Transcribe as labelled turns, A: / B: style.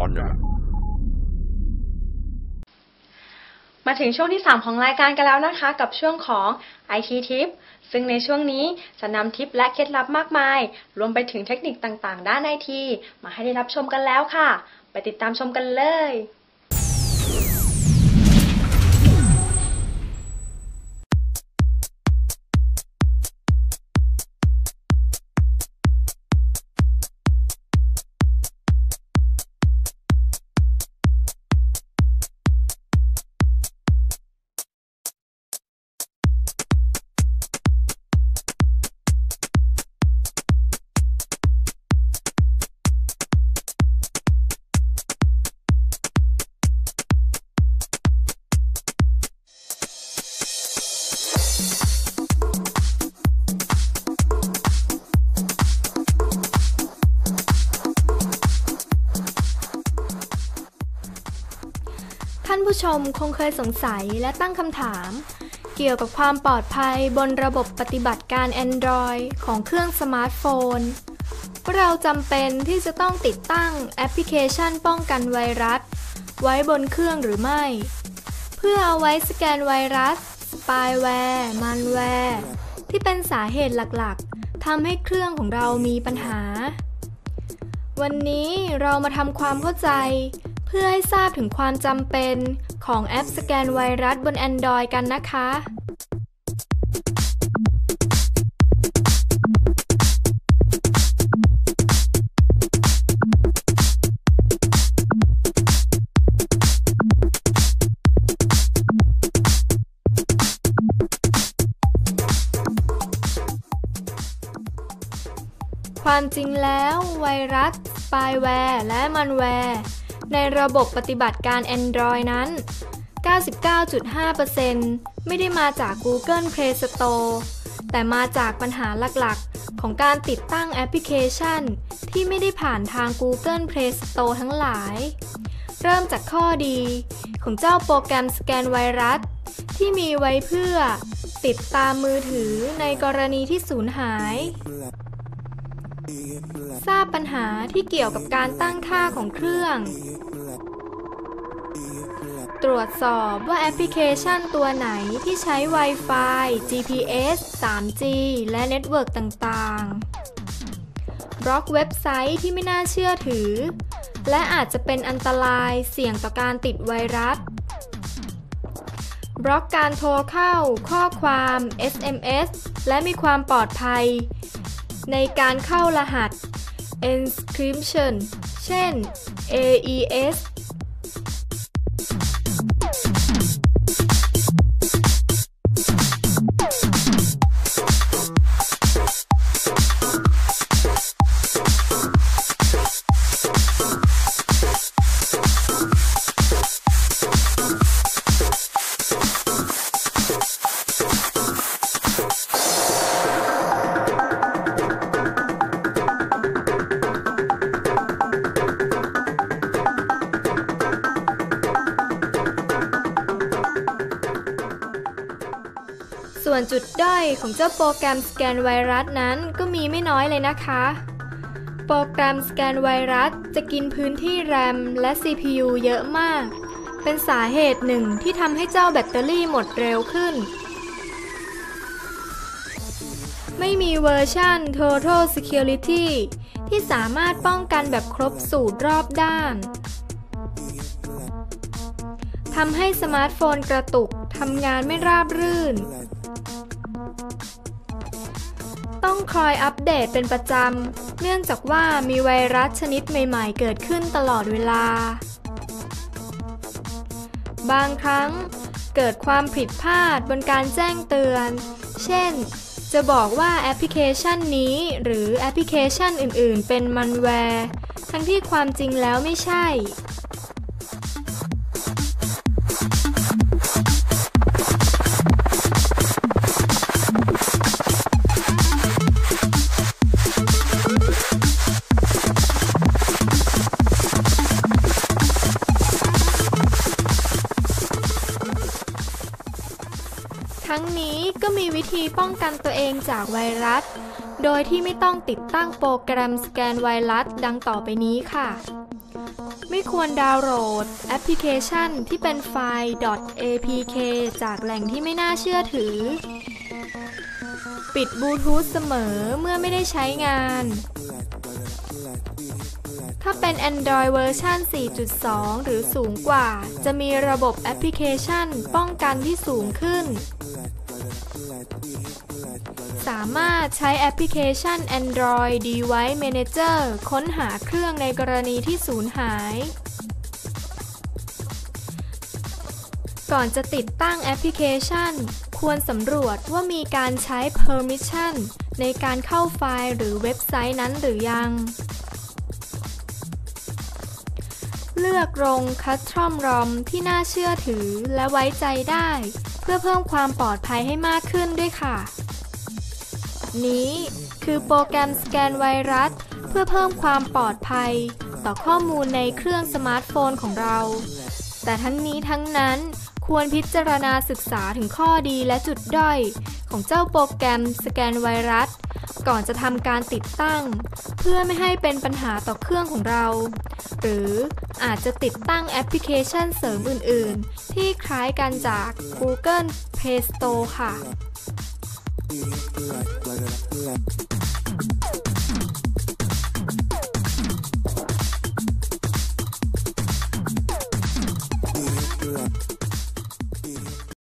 A: อนอย่างนั้น
B: มาถึงช่วงที่3ของรายการกันแล้วนะคะกับช่วงของ IT Tip ซึ่งในช่วงนี้จะนำทิปและเคล็ดลับมากมายรวมไปถึงเทคนิคต่างๆด้าน IT มาให้ได้รับชมกันแล้วค่ะไปติดตามชมกันเลยท่านผู้ชมคงเคยสงสัยและตั้งคำถามเกี่ยวกับความปลอดภัยบนระบบปฏิบัติการ Android ของเครื่องสมาร์ทโฟนว่าเราจำเป็นที่จะต้องติดตั้งแอปพลิเคชันป้องกันไวรัสไว้บนเครื่องหรือไม่เพื่อเอาไว้สแกนไวรัสสปายแวร์มัลแวร์ที่เป็นสาเหตุหลักๆทำให้เครื่องของเรามีปัญหาวันนี้เรามาทำความเข้าใจเพื่อให้ทราบถึงความจำเป็นของแอปสแกนไวรัสบน Android กันนะคะความจริงแล้วไวรัสสปายแวร์และมัลแวร์ในระบบปฏิบัติการ Android นั้น 99.5% ไม่ได้มาจาก Google Play Store แต่มาจากปัญหาหลักๆของการติดตั้งแอปพลิเคชันที่ไม่ได้ผ่านทาง Google Play Store ทั้งหลายเริ่มจากข้อดีของเจ้าโปรแกรมสแกนไวรัสที่มีไว้เพื่อติดตามมือถือในกรณีที่สูญหายทราบปัญหาที่เกี่ยวกับการตั้งค่าของเครื่องตรวจสอบว่าแอปพลิเคชันตัวไหนที่ใช้ Wi-Fi, GPS, 3G และเน็ตเวิร์กต่างๆบล็อกเว็บไซต์ที่ไม่น่าเชื่อถือและอาจจะเป็นอันตรายเสี่ยงต่อการติดไวรัสบล็อกการโทรเข้าข้อความ SMS และมีความปลอดภัยในการเข้ารหัส Encryption เช่น AESส่วนจุดด้อยของเจ้าโปรแกรมสแกนไวรัสนั้นก็มีไม่น้อยเลยนะคะโปรแกรมสแกนไวรัสจะกินพื้นที่ RAM และ CPU เยอะมากเป็นสาเหตุหนึ่งที่ทำให้เจ้าแบตเตอรี่หมดเร็วขึ้นไม่มีเวอร์ชัน Total Security ที่สามารถป้องกันแบบครบสูตรรอบด้านทำให้สมาร์ทโฟนกระตุกทำงานไม่ราบรื่นต้องคอยอัปเดตเป็นประจำเนื่องจากว่ามีไวรัสชนิดใหม่ๆเกิดขึ้นตลอดเวลาบางครั้งเกิดความผิดพลาดบนการแจ้งเตือนเช่นจะบอกว่าแอปพลิเคชันนี้หรือแอปพลิเคชันอื่นๆเป็นมัลแวร์ทั้งที่ความจริงแล้วไม่ใช่ ทั้งนี้ก็มีวิธีป้องกันตัวเองจากไวรัสโดยที่ไม่ต้องติดตั้งโปรแกรมสแกนไวรัสดังต่อไปนี้ค่ะไม่ไม่ควรดาวน์โหลดแอปพลิเคชันที่เป็นไฟล์ .apk จากแหล่งที่ไม่น่าเชื่อถือปิดบลูทูธเสมอเมื่อไม่ได้ใช้งานถ้าเป็น Android เวอร์ชัน 4.2 หรือสูงกว่าจะมีระบบแอปพลิเคชันป้องกันที่สูงขึ้นสามารถใช้แอปพลิเคชัน Android Device Manager ค้นหาเครื่องในกรณีที่สูญหายก่อนจะติดตั้งแอปพลิเคชันควรสำรวจว่ามีการใช้ Permission ในการเข้าไฟล์หรือเว็บไซต์นั้นหรือยังเลือกโรง Custom ROM ที่น่าเชื่อถือและไว้ใจได้เพื่อเพิ่มความปลอดภัยให้มากขึ้นด้วยค่ะนี้คือโปรแกรมสแกนไวรัสเพื่อเพิ่มความปลอดภัยต่อข้อมูลในเครื่องสมาร์ทโฟนของเราแต่ทั้งนี้ทั้งนั้นควรพิจารณาศึกษาถึงข้อดีและจุดด้อยของเจ้าโปรแกรมสแกนไวรัสก่อนจะทำการติดตั้งเพื่อไม่ให้เป็นปัญหาต่อเครื่องของเราหรืออาจจะติดตั้งแอปพลิเคชันเสริมอื่นๆที่คล้ายกันจาก Google Play Store ค่ะ